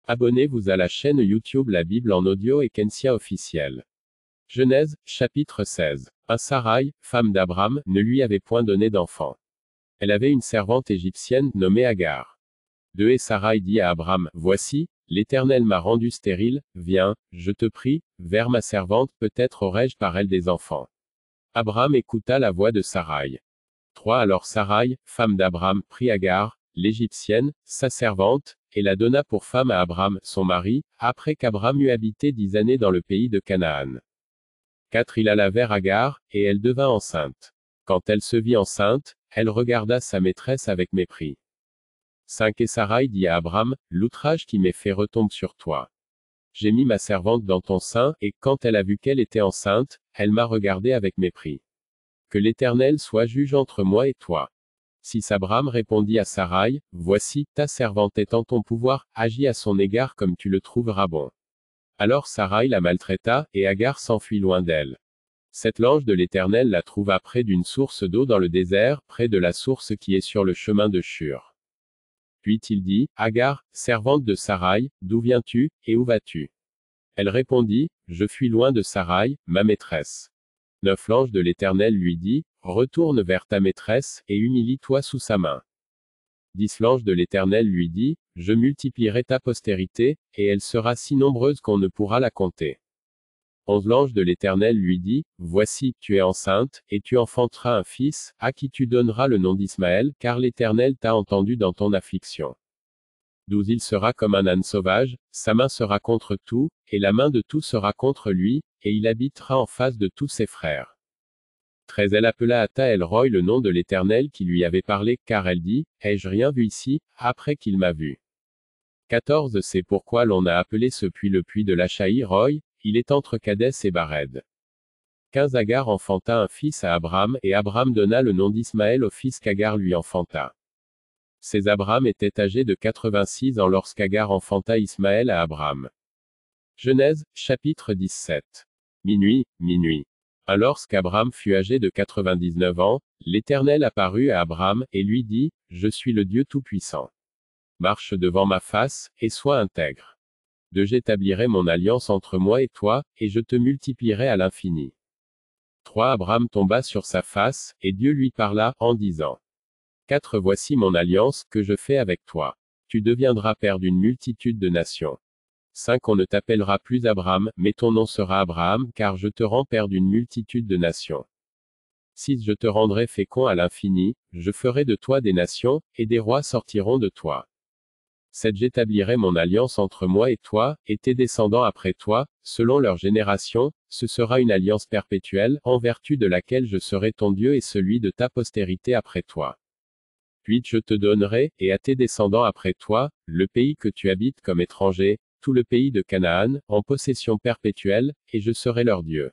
Abonnez-vous à la chaîne YouTube La Bible en audio et Kensia officiel. Genèse, chapitre 16. Sarai, femme d'Abram, ne lui avait point donné d'enfant. Elle avait une servante égyptienne, nommée Agar. 2 Et Sarai dit à Abram, Voici, l'Éternel m'a rendu stérile, viens, je te prie, vers ma servante, peut-être aurai-je par elle des enfants. Abram écouta la voix de Sarai. 3 Alors Sarai, femme d'Abram, prit Agar, l'Égyptienne, sa servante, et la donna pour femme à Abram, son mari, après qu'Abram eut habité 10 années dans le pays de Canaan. 4 Il alla vers Agar, et elle devint enceinte. Quand elle se vit enceinte, elle regarda sa maîtresse avec mépris. 5 Et Sarai dit à Abram, L'outrage qui m'est fait retombe sur toi. J'ai mis ma servante dans ton sein, et quand elle a vu qu'elle était enceinte, elle m'a regardé avec mépris. Que l'Éternel soit juge entre moi et toi. 6 Abram répondit à Sarai, Voici, ta servante est en ton pouvoir, agis à son égard comme tu le trouveras bon. Alors Sarai la maltraita, et Agar s'enfuit loin d'elle. 7 L'ange de l'Éternel la trouva près d'une source d'eau dans le désert, près de la source qui est sur le chemin de Shur. 8 Il dit, Agar, servante de Sarai, d'où viens-tu, et où vas-tu? Elle répondit, Je fuis loin de Sarai, ma maîtresse. 9 L'ange de l'Éternel lui dit, Retourne vers ta maîtresse, et humilie-toi sous sa main. 10 L'ange de l'Éternel lui dit, Je multiplierai ta postérité, et elle sera si nombreuse qu'on ne pourra la compter. 11 L'ange de l'Éternel lui dit, Voici, tu es enceinte, et tu enfanteras un fils, à qui tu donneras le nom d'Ismaël, car l'Éternel t'a entendu dans ton affliction. 12 Il sera comme un âne sauvage, sa main sera contre tout, et la main de tout sera contre lui, et il habitera en face de tous ses frères. 13 Elle appela à El-Roi le nom de l'Éternel qui lui avait parlé, car elle dit, Ai-je rien vu ici, après qu'il m'a vu. 14 C'est pourquoi l'on a appelé ce puits le puits de l'Achaï-Roi, il est entre Kadès et Bared. 15 Agar enfanta un fils à Abram, et Abram donna le nom d'Ismaël au fils qu'Agar lui enfanta. Ces Abram était âgé de 86 ans lorsqu'Agar enfanta Ismaël à Abram. Genèse, chapitre 17. Minuit. Lorsqu'Abram fut âgé de 99 ans, l'Éternel apparut à Abram, et lui dit, Je suis le Dieu Tout-Puissant. Marche devant ma face, et sois intègre. 2 J'établirai mon alliance entre moi et toi, et je te multiplierai à l'infini. 3 Abram tomba sur sa face, et Dieu lui parla, en disant, 4 Voici mon alliance, que je fais avec toi. Tu deviendras père d'une multitude de nations. 5 On ne t'appellera plus Abram, mais ton nom sera Abraham, car je te rends père d'une multitude de nations. 6 Je te rendrai fécond à l'infini, je ferai de toi des nations, et des rois sortiront de toi. 7 J'établirai mon alliance entre moi et toi, et tes descendants après toi, selon leur génération, ce sera une alliance perpétuelle, en vertu de laquelle je serai ton Dieu et celui de ta postérité après toi. 8 Je te donnerai, et à tes descendants après toi, le pays que tu habites comme étranger, tout le pays de Canaan, en possession perpétuelle, et je serai leur Dieu.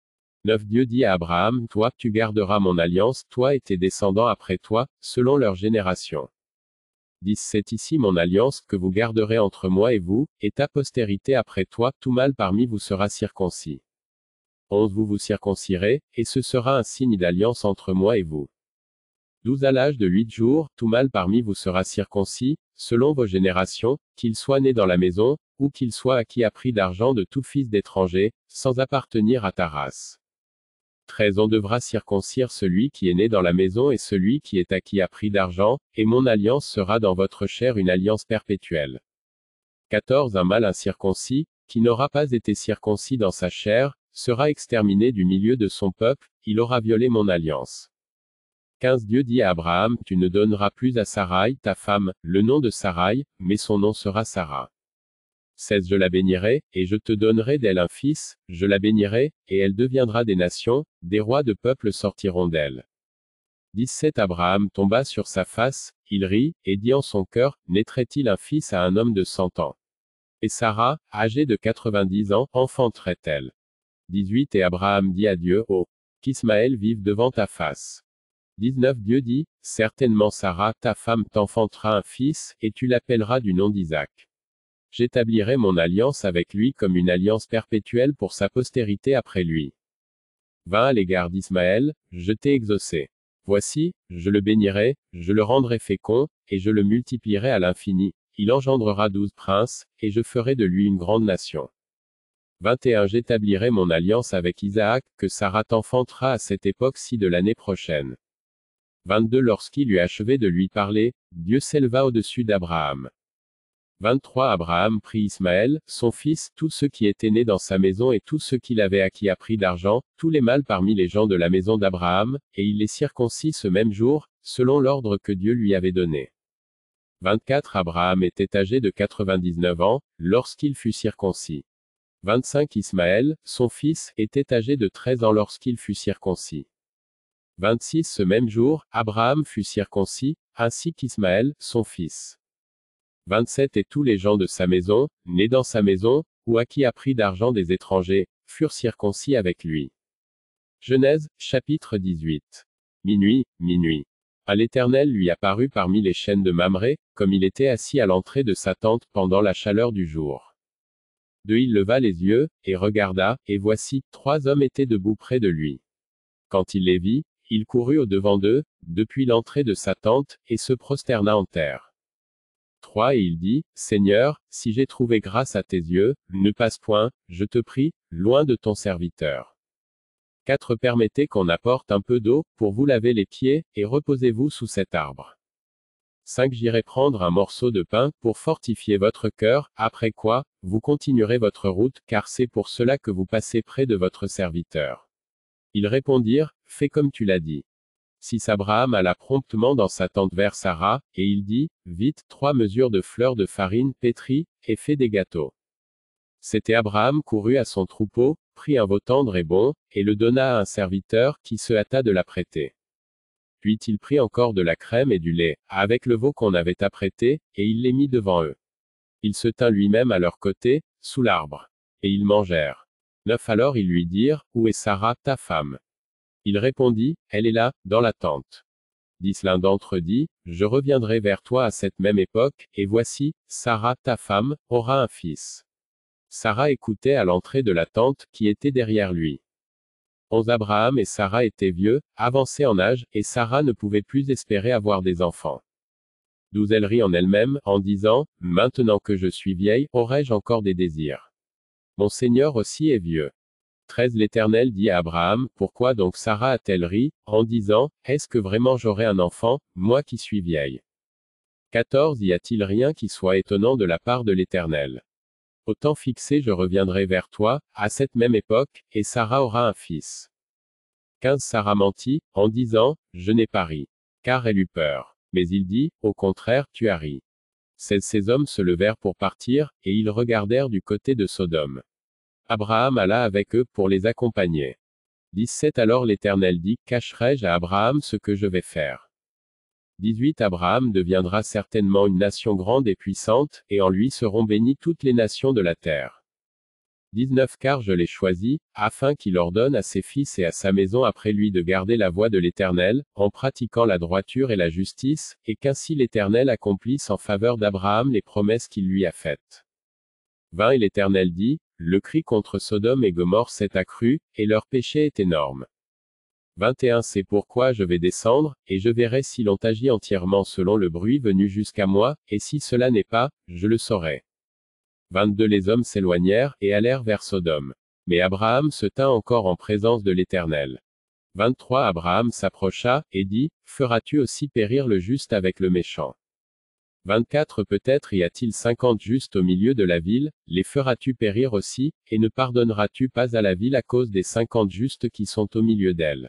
9 Dieu dit à Abraham, Toi, tu garderas mon alliance, toi et tes descendants après toi, selon leur génération. 10 C'est ici mon alliance, que vous garderez entre moi et vous, et ta postérité après toi, tout mâle parmi vous sera circoncis. 11 Vous vous circoncirez, et ce sera un signe d'alliance entre moi et vous. 12 À l'âge de 8 jours, tout mâle parmi vous sera circoncis, selon vos générations, qu'il soit né dans la maison, ou qu'il soit acquis à prix d'argent de tout fils d'étranger, sans appartenir à ta race. 13 On devra circoncire celui qui est né dans la maison et celui qui est acquis à prix d'argent, et mon alliance sera dans votre chair une alliance perpétuelle. 14 Un mâle incirconcis, qui n'aura pas été circoncis dans sa chair, sera exterminé du milieu de son peuple, il aura violé mon alliance. 15 Dieu dit à Abraham, Tu ne donneras plus à Sarai, ta femme, le nom de Sarai, mais son nom sera Sarah. 16 Je la bénirai, et je te donnerai d'elle un fils, je la bénirai, et elle deviendra des nations, des rois de peuples sortiront d'elle. 17 Abraham tomba sur sa face, il rit, et dit en son cœur, Naîtrait-il un fils à un homme de 100 ans? Et Sarah, âgée de 90 ans, enfanterait-elle? 18 Et Abraham dit à Dieu, Oh, qu'Ismaël vive devant ta face. 19 Dieu dit, Certainement Sarah, ta femme t'enfantera un fils, et tu l'appelleras du nom d'Isaac. J'établirai mon alliance avec lui comme une alliance perpétuelle pour sa postérité après lui. 20 À l'égard d'Ismaël, je t'ai exaucé. Voici, je le bénirai, je le rendrai fécond, et je le multiplierai à l'infini, il engendrera 12 princes, et je ferai de lui une grande nation. 21 J'établirai mon alliance avec Isaac, que Sarah t'enfantera à cette époque-ci de l'année prochaine. 22 Lorsqu'il eut achevé de lui parler, Dieu s'éleva au-dessus d'Abraham. 23 Abraham prit Ismaël, son fils, tous ceux qui étaient nés dans sa maison et tous ceux qu'il avait acquis à prix d'argent, tous les mâles parmi les gens de la maison d'Abraham, et il les circoncit ce même jour, selon l'ordre que Dieu lui avait donné. 24 Abraham était âgé de 99 ans, lorsqu'il fut circoncis. 25 Ismaël, son fils, était âgé de 13 ans lorsqu'il fut circoncis. 26 Ce même jour, Abraham fut circoncis, ainsi qu'Ismaël, son fils. 27 Et tous les gens de sa maison, nés dans sa maison, ou à qui a pris d'argent des étrangers, furent circoncis avec lui. Genèse, chapitre 18. Minuit. À l'Éternel lui apparut parmi les chênes de Mamré, comme il était assis à l'entrée de sa tente pendant la chaleur du jour. 2 Il leva les yeux, et regarda, et voici, 3 hommes étaient debout près de lui. Quand il les vit, il courut au-devant d'eux, depuis l'entrée de sa tente, et se prosterna en terre. 3 Et il dit, Seigneur, si j'ai trouvé grâce à tes yeux, ne passe point, je te prie, loin de ton serviteur. 4 Permettez qu'on apporte un peu d'eau, pour vous laver les pieds, et reposez-vous sous cet arbre. 5 J'irai prendre un morceau de pain, pour fortifier votre cœur, après quoi, vous continuerez votre route, car c'est pour cela que vous passez près de votre serviteur. Ils répondirent, Fais comme tu l'as dit. 6 Abraham alla promptement dans sa tente vers Sarah, et il dit, Vite, 3 mesures de fleurs de farine pétrie, et fais des gâteaux. 7 Et Abraham courut à son troupeau, prit un veau tendre et bon, et le donna à un serviteur, qui se hâta de l'apprêter. Puis il prit encore de la crème et du lait, avec le veau qu'on avait apprêté, et il les mit devant eux. Il se tint lui-même à leur côté, sous l'arbre. Et ils mangèrent. 9 Alors ils lui dirent, Où est Sarah, ta femme? Il répondit, Elle est là, dans la tente. 10 L'un d'entre eux dit, Je reviendrai vers toi à cette même époque, et voici, Sarah, ta femme, aura un fils. Sarah écoutait à l'entrée de la tente, qui était derrière lui. 11 Abraham et Sarah étaient vieux, avancés en âge, et Sarah ne pouvait plus espérer avoir des enfants. 12 Elle rit en elle-même, en disant, Maintenant que je suis vieille, aurai-je encore des désirs? Mon Seigneur aussi est vieux. 13 L'Éternel dit à Abraham, Pourquoi donc Sarah a-t-elle ri, en disant, Est-ce que vraiment j'aurai un enfant, moi qui suis vieille? 14 Y a-t-il rien qui soit étonnant de la part de l'Éternel? Au temps fixé je reviendrai vers toi, à cette même époque, et Sarah aura un fils. 15 Sarah mentit, en disant, Je n'ai pas ri. Car elle eut peur. Mais il dit, Au contraire, tu as ri. 16 Ces hommes se levèrent pour partir, et ils regardèrent du côté de Sodome. Abraham alla avec eux pour les accompagner. 17 Alors l'Éternel dit, Cacherai-je à Abraham ce que je vais faire? 18 Abraham deviendra certainement une nation grande et puissante, et en lui seront bénies toutes les nations de la terre. 19 Car je l'ai choisi, afin qu'il ordonne à ses fils et à sa maison après lui de garder la voie de l'Éternel, en pratiquant la droiture et la justice, et qu'ainsi l'Éternel accomplisse en faveur d'Abraham les promesses qu'il lui a faites. 20 Et l'Éternel dit, Le cri contre Sodome et Gomorrhe s'est accru, et leur péché est énorme. 21 C'est pourquoi je vais descendre, et je verrai si l'on agit entièrement selon le bruit venu jusqu'à moi, et si cela n'est pas, je le saurai. 22 Les hommes s'éloignèrent, et allèrent vers Sodome. Mais Abraham se tint encore en présence de l'Éternel. 23 Abraham s'approcha, et dit, Feras-tu aussi périr le juste avec le méchant? 24 Peut-être y a-t-il 50 justes au milieu de la ville, les feras-tu périr aussi, et ne pardonneras-tu pas à la ville à cause des 50 justes qui sont au milieu d'elle?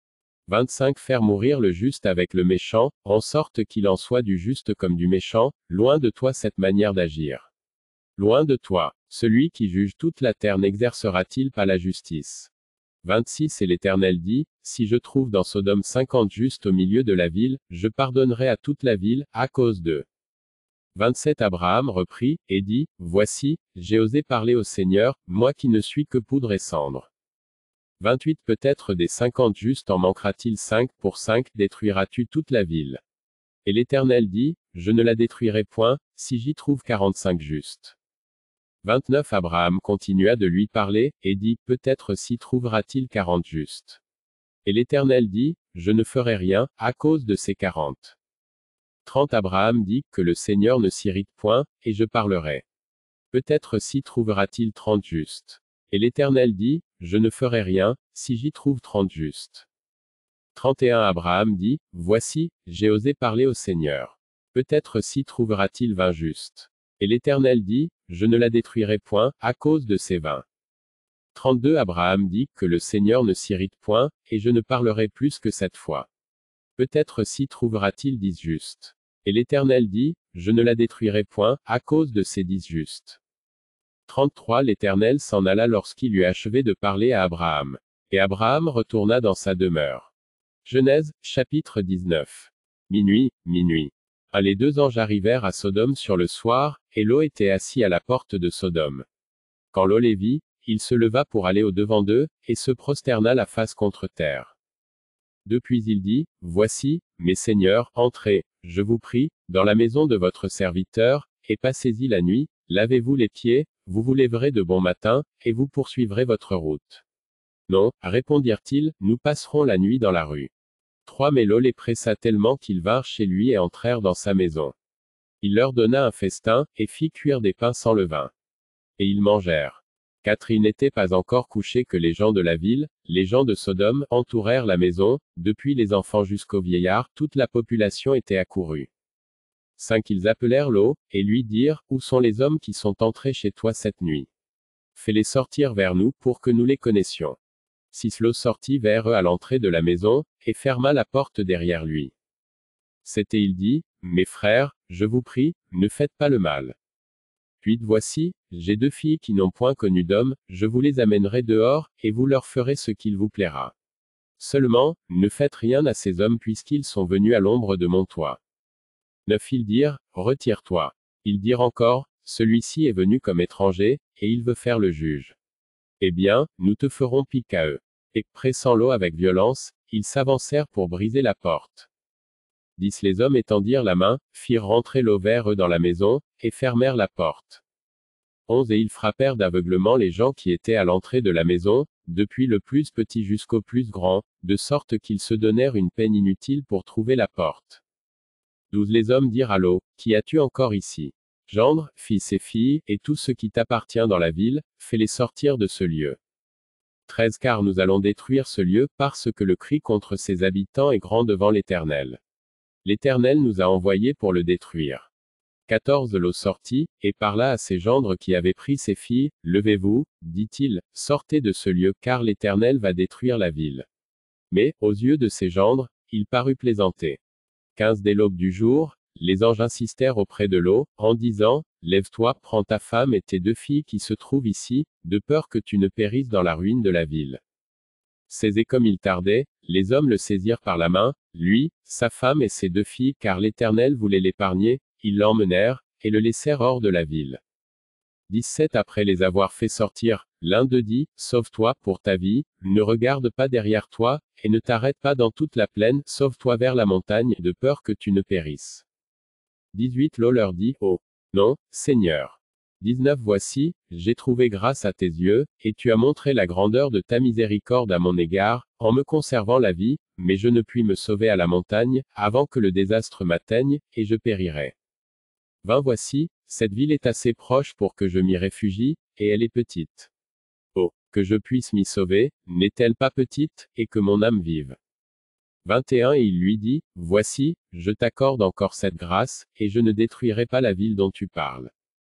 25 Faire mourir le juste avec le méchant, en sorte qu'il en soit du juste comme du méchant, loin de toi cette manière d'agir. Loin de toi, celui qui juge toute la terre n'exercera-t-il pas la justice? 26 Et l'Éternel dit, Si je trouve dans Sodome 50 justes au milieu de la ville, je pardonnerai à toute la ville, à cause d'eux. 27 Abraham reprit, et dit, Voici, j'ai osé parler au Seigneur, moi qui ne suis que poudre et cendre. 28 Peut-être des 50 justes en manquera-t-il 5 pour 5, détruiras-tu toute la ville? Et l'Éternel dit, Je ne la détruirai point, si j'y trouve 45 justes. 29 Abraham continua de lui parler, et dit, Peut-être s'y trouvera-t-il 40 justes. Et l'Éternel dit, Je ne ferai rien, à cause de ces 40. 30 Abraham dit, que le Seigneur ne s'irrite point, et je parlerai. Peut-être s'y trouvera-t-il 30 justes. Et l'Éternel dit, je ne ferai rien, si j'y trouve 30 justes. 31 Abraham dit, voici, j'ai osé parler au Seigneur. Peut-être s'y trouvera-t-il 20 justes. Et l'Éternel dit, je ne la détruirai point, à cause de ces 20. 32 Abraham dit, que le Seigneur ne s'irrite point, et je ne parlerai plus que cette fois. Peut-être s'y trouvera-t-il 10 justes. Et l'Éternel dit, je ne la détruirai point, à cause de ces 10 justes. 33 L'Éternel s'en alla lorsqu'il eut achevé de parler à Abraham. Et Abraham retourna dans sa demeure. Genèse, chapitre 19. Minuit. Les deux anges arrivèrent à Sodome sur le soir, et Lot était assis à la porte de Sodome. Quand Lot les vit, il se leva pour aller au-devant d'eux, et se prosterna la face contre terre. Depuis il dit, voici, mes seigneurs, entrez, je vous prie, dans la maison de votre serviteur, et passez-y la nuit, lavez-vous les pieds, vous vous lèverez de bon matin, et vous poursuivrez votre route. Non, répondirent-ils, nous passerons la nuit dans la rue. 3 Mais Lot les pressa tellement qu'ils vinrent chez lui et entrèrent dans sa maison. Il leur donna un festin, et fit cuire des pains sans levain. Et ils mangèrent. 4 Il n'était pas encore couché que les gens de la ville, les gens de Sodome, entourèrent la maison, depuis les enfants jusqu'aux vieillards, toute la population était accourue. 5 Ils appelèrent Lot, et lui dirent, où sont les hommes qui sont entrés chez toi cette nuit? Fais-les sortir vers nous, pour que nous les connaissions. 6 Lot sortit vers eux à l'entrée de la maison, et ferma la porte derrière lui. 7 Et il dit, mes frères, je vous prie, ne faites pas le mal. 8 Voici, j'ai 2 filles qui n'ont point connu d'homme, je vous les amènerai dehors, et vous leur ferez ce qu'il vous plaira. Seulement, ne faites rien à ces hommes puisqu'ils sont venus à l'ombre de mon toit. 9 Ils dirent, retire-toi. Ils dirent encore, celui-ci est venu comme étranger, et il veut faire le juge. Eh bien, nous te ferons pique à eux. Et, pressant Lot avec violence, ils s'avancèrent pour briser la porte. 10 Les hommes étendirent la main, firent rentrer Lot vers eux dans la maison, et fermèrent la porte. 11 Et ils frappèrent d'aveuglement les gens qui étaient à l'entrée de la maison, depuis le plus petit jusqu'au plus grand, de sorte qu'ils se donnèrent une peine inutile pour trouver la porte. 12 Les hommes dirent à Lot, qui as-tu encore ici? Gendre, fils et filles, et tout ce qui t'appartient dans la ville, fais-les sortir de ce lieu. 13 Car nous allons détruire ce lieu, parce que le cri contre ses habitants est grand devant l'Éternel. L'Éternel nous a envoyés pour le détruire. 14 Lot sortit, et parla à ses gendres qui avaient pris ses filles, levez-vous, dit-il, sortez de ce lieu car l'Éternel va détruire la ville. Mais, aux yeux de ses gendres, il parut plaisanter. 15 Dès l'aube du jour, les anges insistèrent auprès de Lot, en disant, lève-toi, prends ta femme et tes 2 filles qui se trouvent ici, de peur que tu ne périsses dans la ruine de la ville. 16 Et comme il tardait, les hommes le saisirent par la main, lui, sa femme et ses 2 filles, car l'Éternel voulait l'épargner, ils l'emmenèrent, et le laissèrent hors de la ville. 17 Après les avoir fait sortir, l'un d'eux dit, sauve-toi pour ta vie, ne regarde pas derrière toi, et ne t'arrête pas dans toute la plaine, sauve-toi vers la montagne, de peur que tu ne périsses. 18 Lot leur dit, oh, non, Seigneur. 19 Voici, j'ai trouvé grâce à tes yeux, et tu as montré la grandeur de ta miséricorde à mon égard, en me conservant la vie, mais je ne puis me sauver à la montagne, avant que le désastre m'atteigne, et je périrai. 20 Voici, cette ville est assez proche pour que je m'y réfugie, et elle est petite. Oh, que je puisse m'y sauver, n'est-elle pas petite, et que mon âme vive. 21 Et il lui dit, voici, je t'accorde encore cette grâce, et je ne détruirai pas la ville dont tu parles.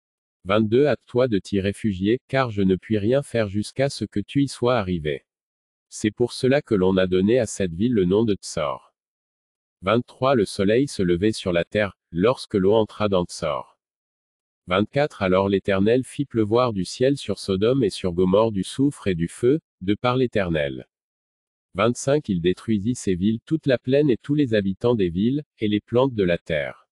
22 Hâte-toi de t'y réfugier, car je ne puis rien faire jusqu'à ce que tu y sois arrivé. C'est pour cela que l'on a donné à cette ville le nom de Tsor. 23 Le soleil se levait sur la terre, lorsque Lot entra dans Tsor. 24 Alors l'Éternel fit pleuvoir du ciel sur Sodome et sur Gomorrhe du soufre et du feu, de par l'Éternel. 25 Il détruisit ces villes, toute la plaine et tous les habitants des villes, et les plantes de la terre.